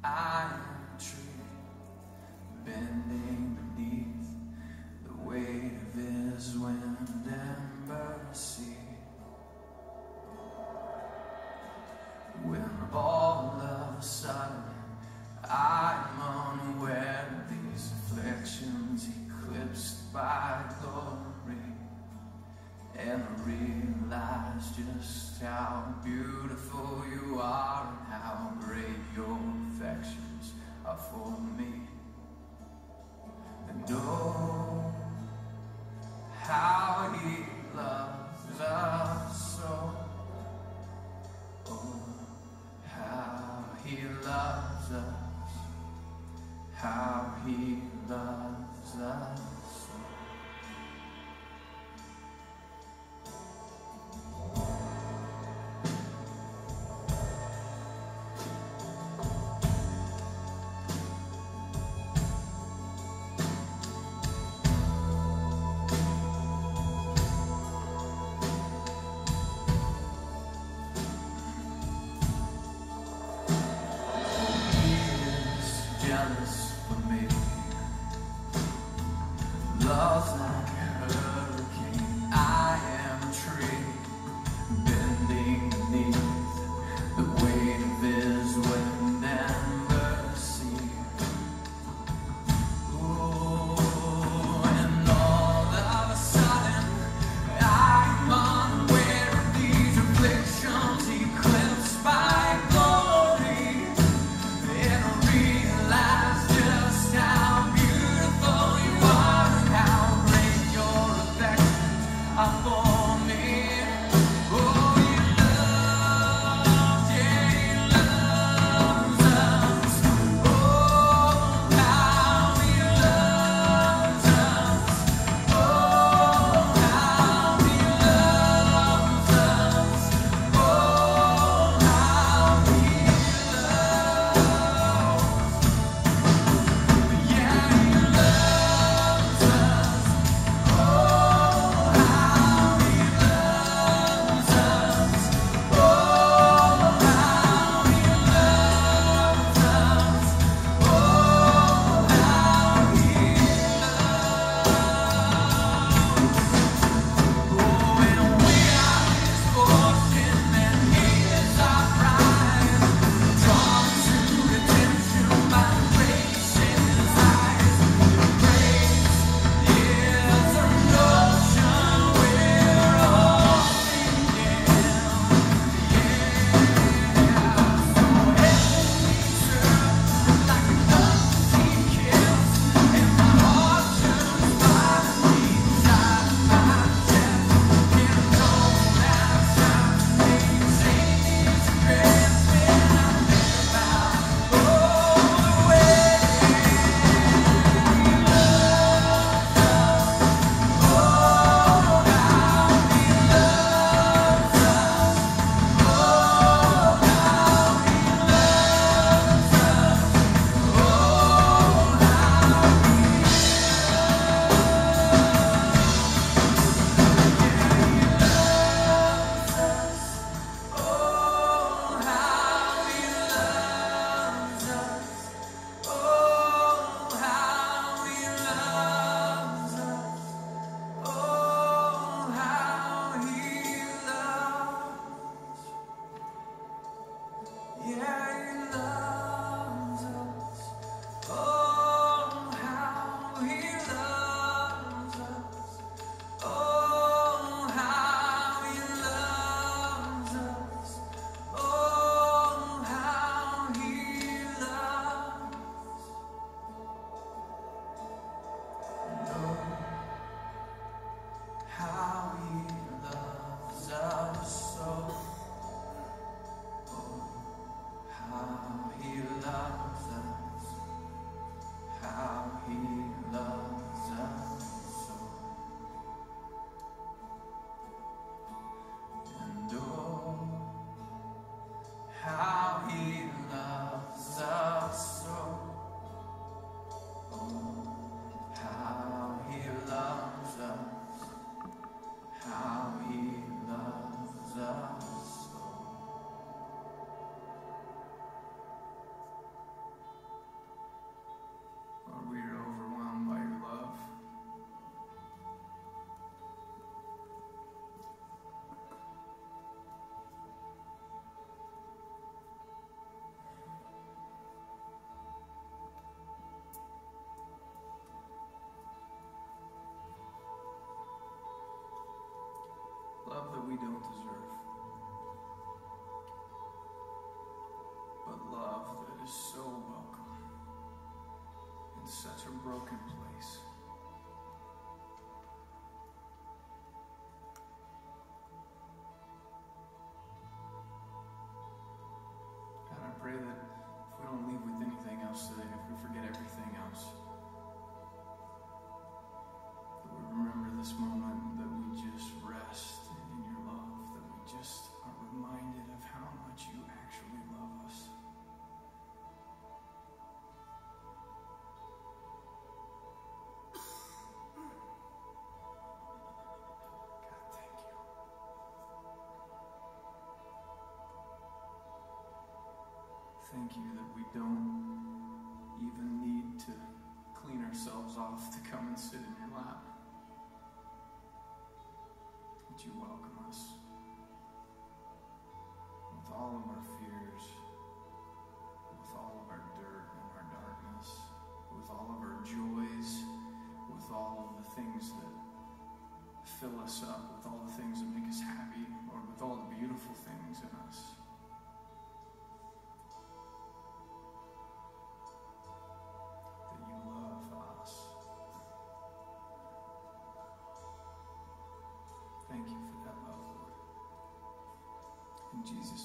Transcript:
I am a tree, bending beneath the weight of his wind and mercy. When all of a sudden I'm unaware of these afflictions eclipsed by glory, and I realize just how beautiful you are and how great your affections are for me. And oh, how he loves us so. Oh, how he loves us, how he loves us. Love's like a hurricane. I am a tree, bending beneath the weight of his wind and mercy. Oh, and all of a sudden I'm unaware of these afflictions eclipsed by glory, and I realize just how beautiful you are. For me, oh, he loves, yeah, he loves us. Oh, how he loves us. Oh, how he loves us. Oh, how he loves, yeah, he loves us. Oh, how we don't deserve, but love that is so welcome in such a broken place. God, I pray that if we don't leave with anything else today, if we forget everything else, that we remember this moment, that we just rest in your love, that we just are reminded of how much you actually love us. God, thank you. Thank you that we don't even need to clean ourselves off to come and sit in your lap. That you welcome us with all of our fears, with all of our dirt and our darkness, with all of our joys, with all of the things that fill us up, with all the things that make us happy, or with all the beautiful things in us. That you love us. Thank you for that love, Lord. In Jesus'